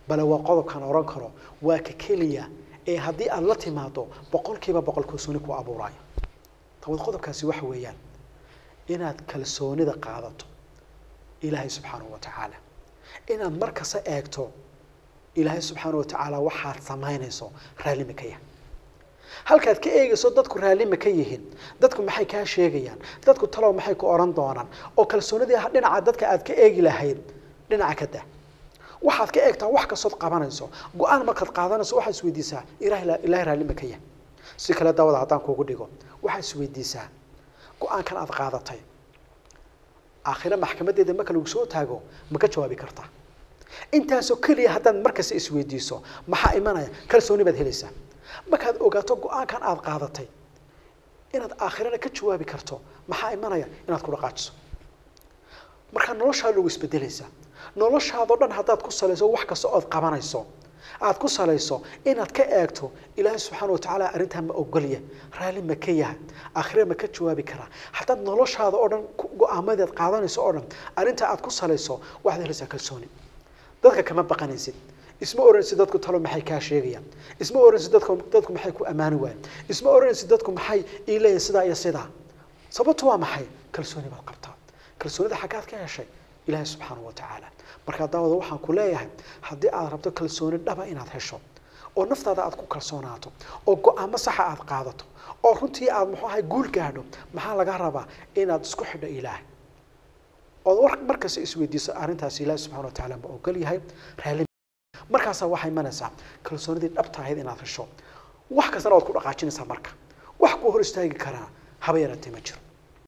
bal waa qodobkan oran karo waa ka kaliya ee hadii aad la timaado boqolkiiba boqol kalsooni ku abuurayo tawad qodobkaasi wax weeyaan inaad kalsoonida qaadato ilaahay subhanahu wa ta'ala inaad markasta eegto ilaahay subhanahu wa ta'ala waxaad samaynayso raali ma ka yahay halkaad ka eegayso dadku raali ma ka yihiin dadku maxay ka sheegayaan dadku talow maxay ku oran doonaan oo kalsoonidii dhinaca dadka aad ka eegi lahayd dhinaca ka daa waxaad ka eegtaa wax ka soo qabanayso go'aan markaad qaadanayso waxaad isweydiisaa ilaahay raali ma ka yahay si kala dawada hadaan kuugu dhigo waxaad isweydiisaa go'aankan aad qaadatay aakhira maxkamadeeda marka lagu soo taago ma ka jawaabi kartaa intaasoo kaliya hadaan markaas isweydiiso maxaa imanaya kalsooni baad helaysaa markaad ogaato go'aankan aad qaadatay inaad aakhirana ka jawaabi karto maxaa imanaya inaad ku dhaqaajiso marka noloshaada lagu isbedelaysaa noloshaada dhan hadaad ku salayso wax kasta oo qabanayso aad ku salayso inaad ka eegto ilaahay subhanahu wa ta'ala arintan ma ogoliya raali ma ka yahay aakhira ma ka jawaabi kara hatta noloshaada oo dhan go'aamadeed qaadanayso oo dhan arinta aad ku salayso waxaad helaysaa kalsooni dadka kama baqanaysid isma oranaysid dadku talo maxay ka sheegayaan isma oranaysid dadku maxay ku amaani waayeen isma oranaysid dadku maxay iilayeen sida iyo sida sababtu waa maxay kalsooni baad qabtaa kalsoonida xaqaad ka heshay ilaahay subhanahu wa ta'ala marka daawada waxaan ku leeyahay hadii aad rabto kalsooni dhaba inaad hesho oo naftaada aad ku kalsoonaato oo go'aamo sax aad qaadato oo runtii aad maxay guul gaadho maxaa laga rabaa inaad isku xidho ilaahay oo markaas isweydiiso arintaas ilaahay subhanahu wa ta'ala ma ogol yahay raali markaas waxay manaysaa kalsoonidii dhabta ahayd inaad hesho wax kasta oo aad ku dhaqaajinaysaa marka wax ku hor istaagi kara haba yaratay ma jiro